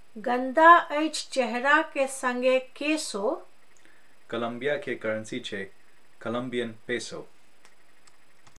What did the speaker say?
गंदा अछि चेहरा के संगे केसो। कोलंबिया के करेंसी छे कोलंबियन पेसो।